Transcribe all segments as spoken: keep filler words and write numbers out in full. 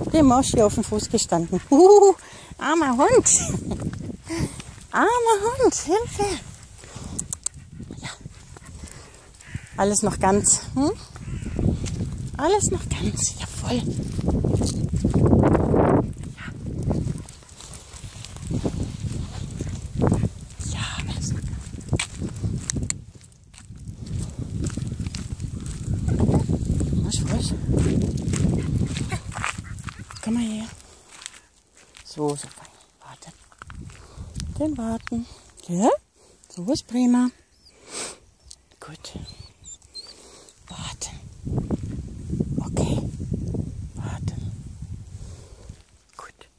Dem Moschi auf dem Fuß gestanden. Uh, armer Hund. Armer Hund, Hilfe. Ja. Alles noch ganz. Hm? Alles noch ganz. Jawohl. Ja. Ja, alles noch ganz. Frisch, frisch. Komm mal her. So, so fein. Warten. Den warten. Ja? So ist prima. Gut. Warten. Okay. Warten. Gut.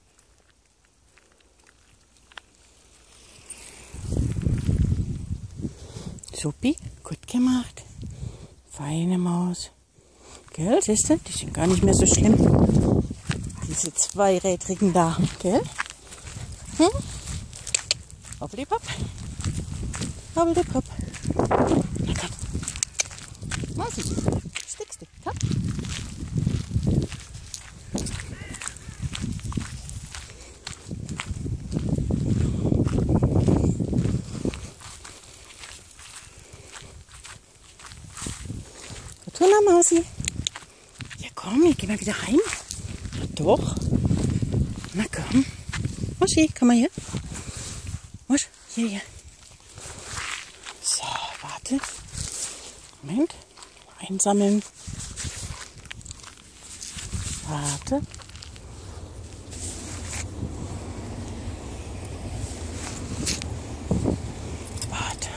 Supi. Gut gemacht. Feine Maus. Gell, siehst du? Die sind gar nicht mehr so schlimm. Diese zweirädrigen da. Gell? Hm? Hoppelipapp. Hoppelipapp. Na komm. Mausi. Stickst du. Komm. Fortuna, Mausi. Ja komm, ich geh mal wieder heim. Na doch. Na komm. Moschi, komm mal her. Mosch, hier, hier. So, warte. Moment. Einsammeln. Warte. Warte.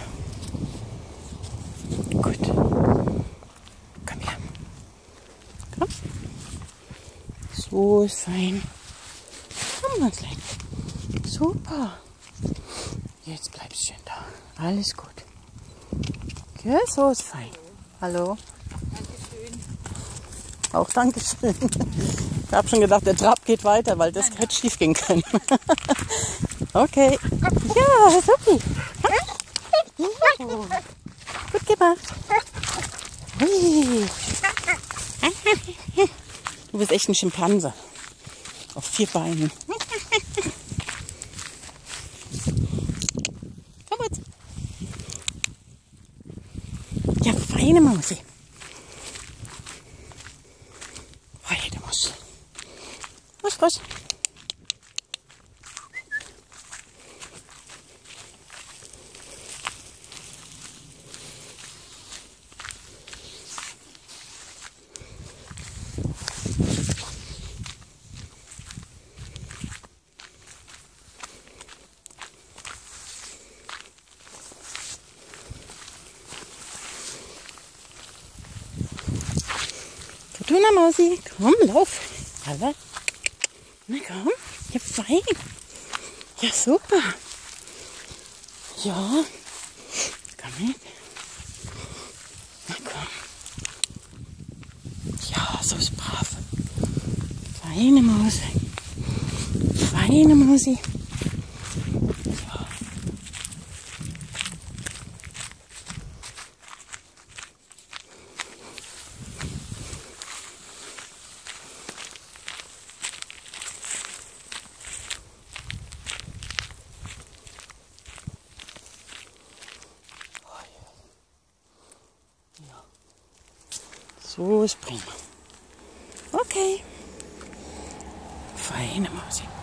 Gut. Komm her. Komm. So ist fein. Komm, ganz leicht. Super. Jetzt bleibst schön da. Alles gut. Okay, so ist fein. Hallo. Dankeschön. Auch Dankeschön. Ich habe schon gedacht, der Trab geht weiter, weil das hätte schief gehen können. Okay. Ja, super. Oh. Gut gemacht. Hui. Du bist echt ein Schimpanse. Auf vier Beinen. Komm jetzt. Ja, feine Mausi. Heide Maus. Maus, Maus. Fortuna, Mausi, komm, lauf. Aber, na komm, ja fein. Ja, super. Ja, komm mit. Na komm. Ja, so ist brav. Feine Maus. Feine Mausi. Ja. So ist prima. Okay. Feine Mausi.